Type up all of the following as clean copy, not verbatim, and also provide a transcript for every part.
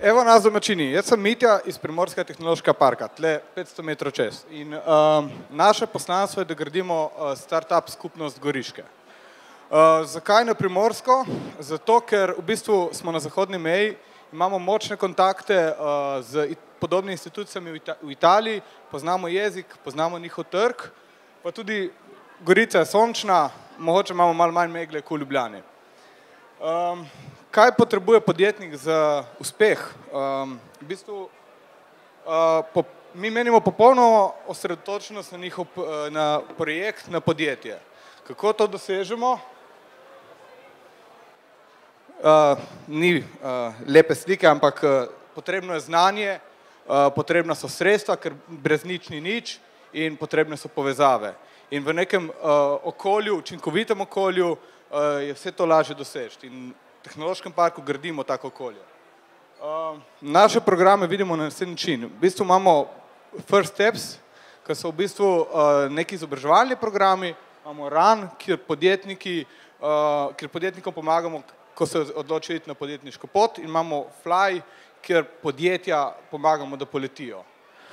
Evo nas domačini, jaz sem Mitja iz Primorskega tehnološkega parka, tle 500 metrov čez. In naše poslanstvo je, da gradimo startup skupnost Goriške. Zakaj na Primorsko? Zato, ker v bistvu smo na zahodni meji, imamo močne kontakte z podobnimi institucijami v Italiji, poznamo jezik, poznamo njihov trg, pa tudi Gorica je sončna, mogoče imamo malo manj megle kot v Ljubljani. Kaj potrebuje podjetnik za uspeh? V bistvu, mi menimo popolno osredotočenost na projekt, na podjetje. Kako to dosežemo? Ni lepe slike, ampak potrebno je znanje, potrebna so sredstva, ker brez nič ni nič, in potrebne so povezave. In v nekem okolju, učinkovitem okolju, je vse to lažje doseči. In v tehnološkem parku gradimo tako okolje. Naše programe vidimo na naslednji način. V bistvu imamo First Steps, ki so v bistvu neki izobraževalni programi, imamo Run, kjer podjetnikom pomagamo, ko se odločijo iti na podjetniško pot, in imamo Fly, kjer podjetja pomagamo, da poletijo.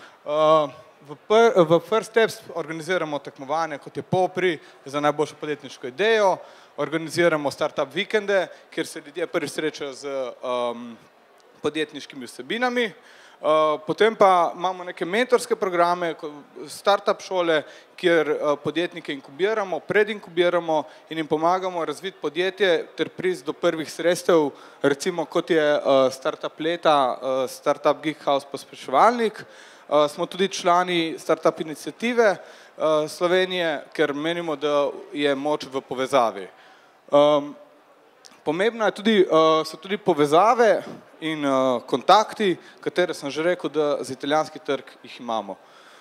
V First Steps organiziramo tekmovanja, kot je Popri za najboljšo podjetniško idejo, organiziramo startup vikende, kjer se ljudje prvič srečajo z podjetniškimi vsebinami, potem pa imamo neke mentorske programe, startup šole, kjer podjetnike inkubiramo, predinkubiramo in jim pomagamo razviti podjetje ter priti do prvih sredstev, recimo kot je Startup leta, Startup Geek House pospeševalnik. Smo tudi člani startup iniciative Slovenije, ker menimo, da je moč v povezavi. Pomembno so tudi povezave in kontakti, katere sem že rekel, da za italijanski trg jih imamo.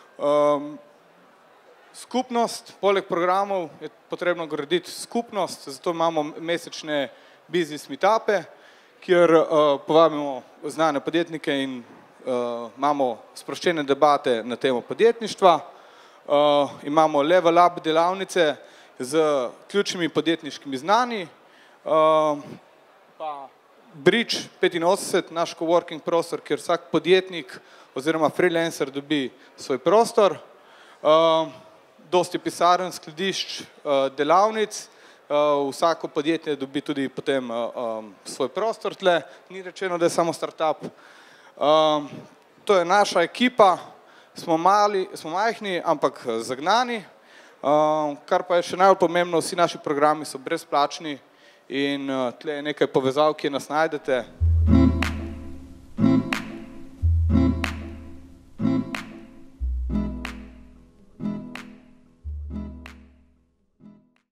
Skupnost, poleg programov je potrebno graditi skupnost, zato imamo mesečne business meetupe, kjer povabimo znane podjetnike in imamo sproščene debate na temo podjetništva, imamo level up delavnice z ključnimi podjetniškimi znanji, pa Bridge 85, naš coworking prostor, kjer vsak podjetnik oziroma freelancer dobi svoj prostor, dosti pisarn, skladišč, delavnic, vsako podjetje dobi tudi potem svoj prostor tle, ni rečeno, da je samo startup. To je naša ekipa, smo majhni, ampak zagnani, kar pa je še najbolj pomembno, vsi naši programi so brezplačni in tle je nekaj povezav, kjer nas najdete.